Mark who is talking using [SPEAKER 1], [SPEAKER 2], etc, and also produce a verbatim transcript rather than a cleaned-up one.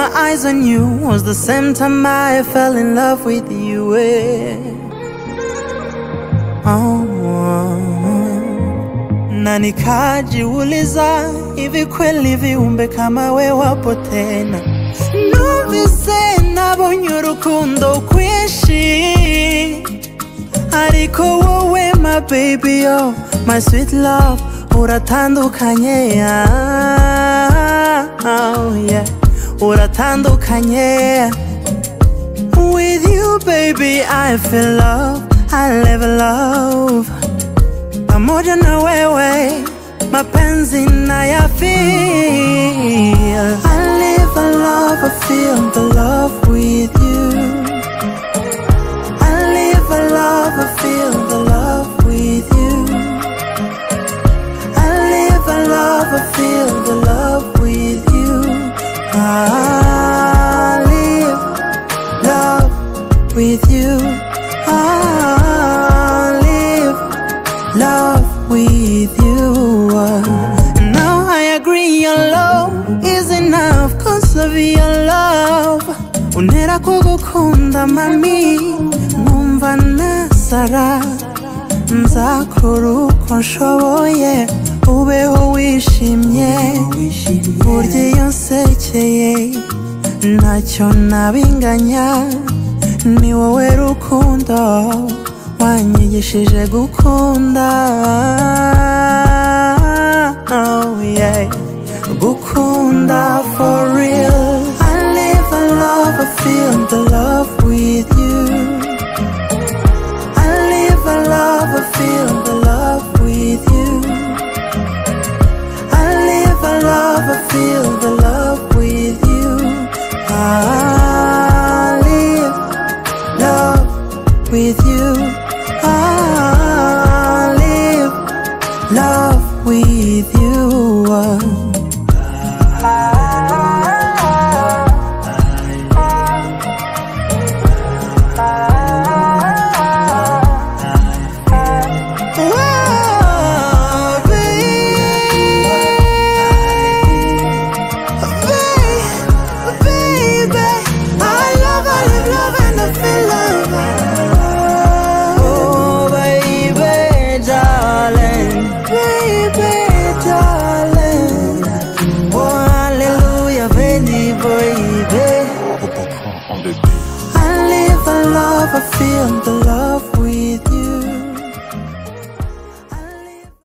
[SPEAKER 1] my eyes on you was the same time I fell in love with you. Eh? Oh, na nikajiuliza hivi kweli viumbe kama we wapo tena. Numvise nabonye urukundo kwinshi, ariko wowe my baby, oh my sweet love, uratandukanye. Oh yeah, uratandukanye. With you baby I feel love, I live love. Pamoja na wewe mapenzi na ya feel. I live a love, I feel the love with you. I live a love, I feel the love with you. I live a love, I feel the love with you. I live love with you. I live love with you. Now I agree your love is enough cause of your love. Unera kugukunda mami, numva nasara. Nzakora uko nshoboye ubeho wishimye. Burya iyo nsekeye ntacyo nabinganya. Ni wowe rukundo wanyigishije gukunda. Oh yeah, gukunda for real. I live a love, I feel the love with you. I live a love, I feel the love with you. I live a love, I feel the love with you. I live love with you. I live love with you. I feel the love.